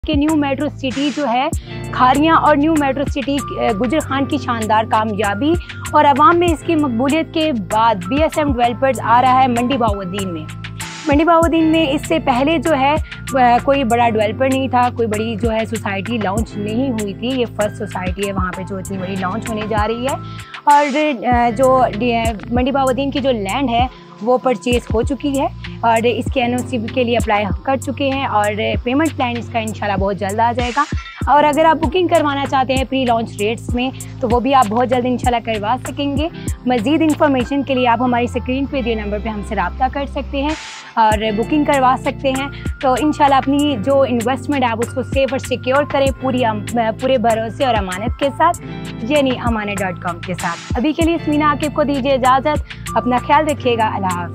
कि new metro city जो है खारियां और न्यू मेट्रो सिटी गुजर खान की शानदार कामयाबी और अवाम में इसकी मकबूलियत के बाद बीएसएम डेवलपर्स आ रहा है मंडी बहाउद्दीन में। मंडी बहाउद्दीन में इससे पहले जो है कोई बड़ा डेवलपर नहीं था, कोई बड़ी जो है सोसाइटी लॉन्च नहीं हुई थी। ये फर्स्ट सोसाइटी है वहाँ पे जो इतनी बड़ी लॉन्च होने जा रही है। और जो मंडी बहाउद्दीन की जो लैंड है वो परचेज हो चुकी है और इसके एनओसी के लिए अप्लाई कर चुके हैं और पेमेंट प्लान इसका इंशाल्लाह बहुत जल्द आ जाएगा। और अगर आप बुकिंग करवाना चाहते हैं प्री लॉन्च रेट्स में तो वो भी आप बहुत जल्द इंशाल्लाह करवा सकेंगे। मज़ीद इन्फॉर्मेशन के लिए आप हमारी स्क्रीन पे दिए नंबर पे हमसे रब्ता कर सकते हैं और बुकिंग करवा सकते हैं। तो इंशाल्लाह अपनी जो इन्वेस्टमेंट है आप उसको सेफ और सिक्योर करें पूरे भरोसे और अमानत के साथ, यानी amanet.com के साथ। अभी के लिए स्मीना आकिब को दीजिए इजाज़त। अपना ख्याल रखिएगा। अल्लाह हाफ़िज़।